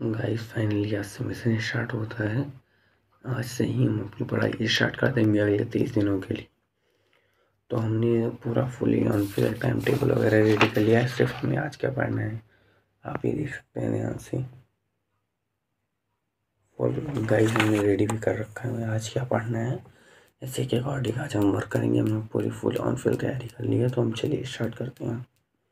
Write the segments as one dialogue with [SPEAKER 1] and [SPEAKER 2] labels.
[SPEAKER 1] Guys finally आज से mission start होता है। आज से ही हम अपनी पढ़ाई स्टार्ट कर देंगे अगले 30 दिनों के लिए। तो हमने पूरा फुली ऑन फिर टाइम टेबल वगैरह रेडी कर लिया है। सिर्फ हमें आज क्या पढ़ना है आप ये देख सकते हैं ध्यान से। और गाइस हमने रेडी भी कर रखा है आज क्या पढ़ना है। इसी के अकॉर्डिंग आज हम वर्क करेंगे। हमने पूरी फुल ऑन फिल तैयारी कर ली है। तो हम चलिए स्टार्ट करते हैं।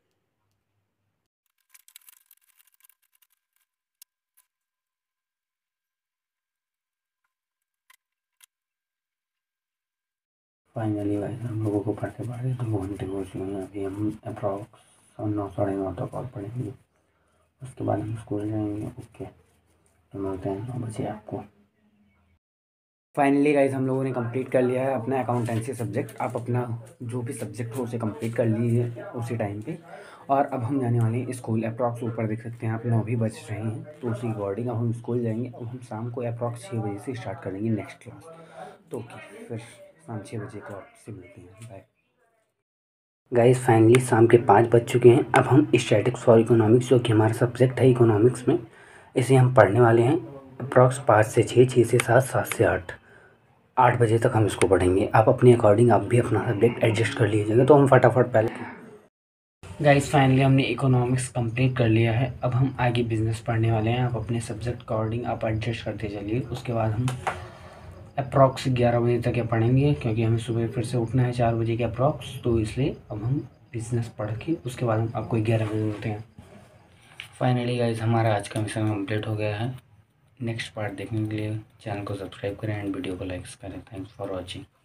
[SPEAKER 1] फाइनली गाइस हम लोगों को पढ़ते पढ़ते 2 घंटे हो चुके हैं। अभी हम अप्रॉक्स 9 साढ़े 9 तक और पढ़ेंगे। उसके बाद हम स्कूल जाएंगे। ओके, तो मिलते हैं 9 बजे आपको। फाइनली गाइज हम लोगों ने कंप्लीट कर लिया है अपना अकाउंटेंसी सब्जेक्ट। आप अपना जो भी सब्जेक्ट हो उसे कंप्लीट कर लीजिए उसी टाइम पे। और अब हम जाने वाले हैं स्कूल। अप्रॉक्स ऊपर देख सकते हैं आप 9 भी बज रहे हैं। तो उसी अकॉर्डिंग अब हम स्कूल जाएंगे। अब हम शाम को अप्रॉक्स 6 बजे से स्टार्ट कर देंगे नेक्स्ट क्लास। तो ओके, फिर शाम 6 बजे को आपसे मिलते हैं। Bye guys. फाइनली शाम के 5 बज चुके हैं। अब हम स्टैटिक्स फॉर इकोनॉमिक्स जो कि हमारा सब्जेक्ट है इकोनॉमिक्स में, इसे हम पढ़ने वाले हैं। अप्रॉक्स 5 से 6, 6 से 7, 7 से 8, 8 बजे तक हम इसको पढ़ेंगे। आप अपने अकॉर्डिंग आप भी अपना सब्जेक्ट एडजस्ट कर लीजिएगा। तो हम फटाफट पहले गाइस फाइनली हमने इकोनॉमिक्स कंप्लीट कर लिया है। अब हम आगे बिजनेस पढ़ने वाले हैं। आप अपने सब्जेक्ट अकॉर्डिंग आप एडजस्ट करते चलिए। उसके बाद हम अप्रॉक्स 11 बजे तक या पढ़ेंगे, क्योंकि हमें सुबह फिर से उठना है 4 बजे के अप्रॉक्स। तो इसलिए अब हम बिजनेस पढ़ के उसके बाद हम आपको 11 बजे मिलते हैं। फाइनली गाइस हमारा आज का मिशन कंप्लीट हो गया है। नेक्स्ट पार्ट देखने के लिए चैनल को सब्सक्राइब करें एंड वीडियो को लाइक करें। Thanks for watching.